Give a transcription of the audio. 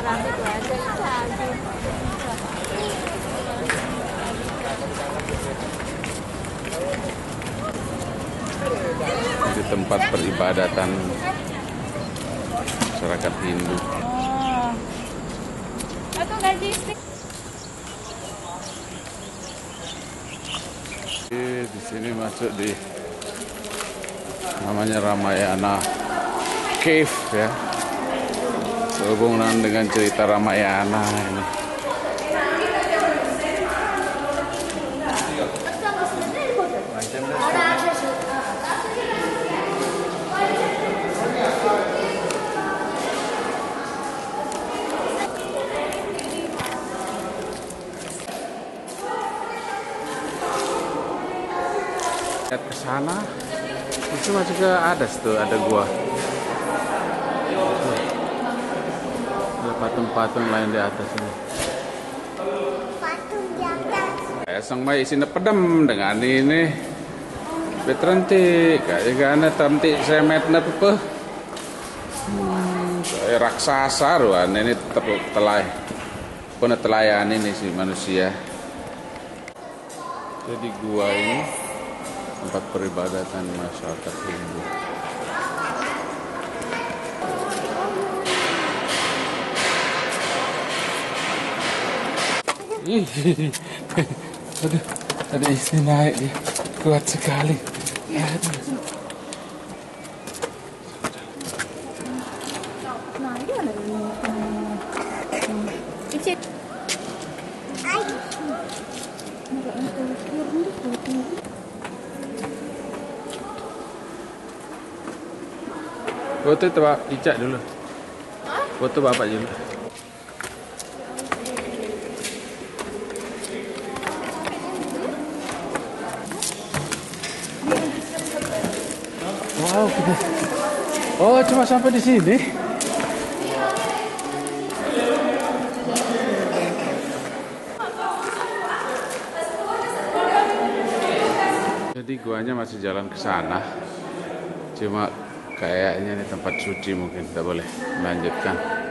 Di tempat peribadatan masyarakat Hindu. Di sini masuk di namanya Ramayana Cave ya. Sehubungan dengan cerita Ramayana ini. Lihat ke sana, itu masuk ke atas tuh ada gua. Ada patung-patung lain di atas ini. Patung di atas. Kayak sang mai isinya pedem dengan ini. Betrentik, kayak gana tanti semetna pepe. Kayak raksasa ruan ini telai. Puna telayan ini si manusia. Jadi gua ini tempat peribadatan masyarakat Hindu. Aduh, ada istri naik dia, kuat sekali. Aduh. Foto itu Pak, Ica dulu. Foto Bapak dulu. Wow, oh cuma sampai di sini. Jadi guanya masih jalan ke sana. Cuma kayaknya ini tempat suci mungkin, tidak boleh melanjutkan.